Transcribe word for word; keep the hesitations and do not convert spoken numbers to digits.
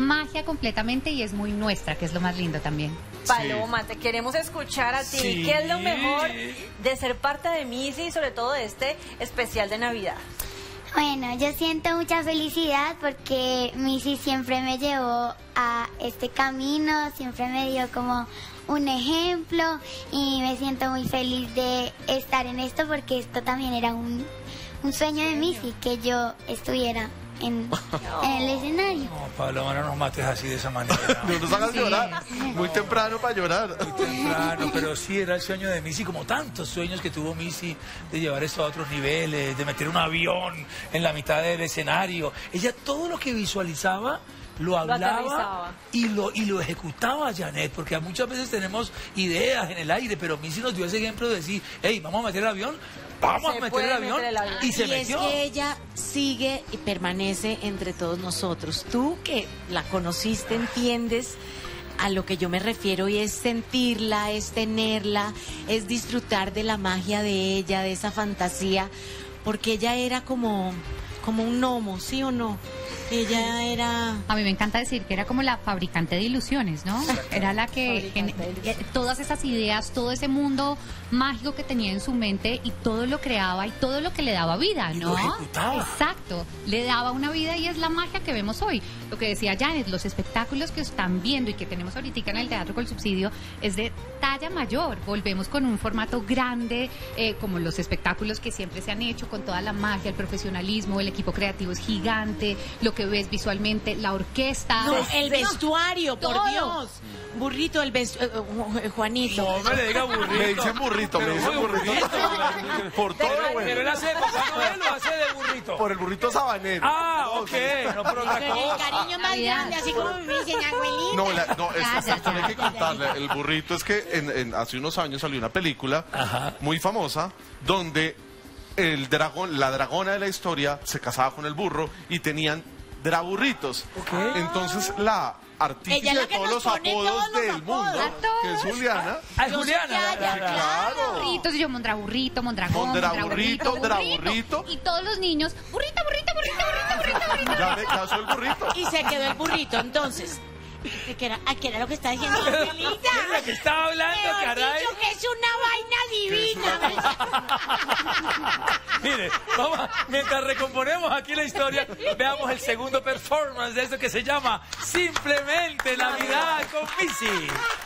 magia completamente y es muy nuestra, que es lo más lindo también. Paloma, sí. Te queremos escuchar a ti. Sí. ¿Qué es lo mejor de ser parte de Missy y sobre todo de este especial de Navidad? Bueno, yo siento mucha felicidad porque Missy siempre me llevó a este camino, siempre me dio como un ejemplo y me siento muy feliz de estar en esto porque esto también era un, un sueño de Missy, que yo estuviera en, en el escenario. No, Paloma, no nos mates así de esa manera. No nos hagas llorar. Muy temprano para llorar. Muy temprano, pero sí era el sueño de Missy, como tantos sueños que tuvo Missy, de llevar esto a otros niveles, de meter un avión en la mitad del escenario. Ella todo lo que visualizaba lo hablaba lo y lo y lo ejecutaba, Janet, porque muchas veces tenemos ideas en el aire, pero Missy nos dio ese ejemplo de decir, hey, vamos a meter el avión, vamos Se a meter puede el avión, meter el avión. y se y metió. es que ella sigue y permanece entre todos nosotros. Tú que la conociste, entiendes a lo que yo me refiero, y es sentirla, es tenerla, es disfrutar de la magia de ella, de esa fantasía, porque ella era como, como un gnomo, ¿sí o no? Ella era... A mí me encanta decir que era como la fabricante de ilusiones, ¿no? Era la que en, eh, todas esas ideas, todo ese mundo mágico que tenía en su mente y todo lo creaba y todo lo que le daba vida, ¿no? Lo ejecutaba. Exacto, le daba una vida y es la magia que vemos hoy. Lo que decía Janet, los espectáculos que están viendo y que tenemos ahorita en el Teatro con Subsidio es de talla mayor. Volvemos con un formato grande, eh, como los espectáculos que siempre se han hecho, con toda la magia, el profesionalismo, el equipo creativo es gigante, lo que ves visualmente, la orquesta. No, el No, vestuario, por todo. Dios. Burrito, el vestuario, Juanito. No me le diga burrito. Me dicen burrito, me Pero dicen muy burrito. Por todo lo Pero bueno. él hace, cuando él lo hace de burrito. Por el burrito sabanero. Ah, ok, no por otra Con el cosa. cariño más Navidad. grande, así como me dicen, abuelita. No, la, no, es, Ya, es- ya, esto ya. hay que contarle. El burrito es que en, en- hace unos años salió una película Ajá. muy famosa donde el dragón, la dragona de la historia se casaba con el burro y tenían draburritos. Entonces la Ella artífice es la de que todos nos los pone apodos todos los del apodos. mundo, A que es todos. Juliana. Ah, Yo soy Juliana. Yaya, la- la- Claro. Burritos, y yo mondraburrito, mondragón, Mondraburrito, mondraburrito, draburrito. Y todos los niños, burrito, burrito, burrito, burrito, burrito, burrito. Ya me casó el burrito. Y se quedó el burrito, entonces. ¿Qué era, ¿qué era lo que está diciendo la ¿Qué es lo que estaba hablando, Mejor caray? dicho, que es una vaina divina. Mire, vamos, a- mientras recomponemos aquí la historia, veamos el segundo performance de esto que se llama Simplemente Navidad con Missy.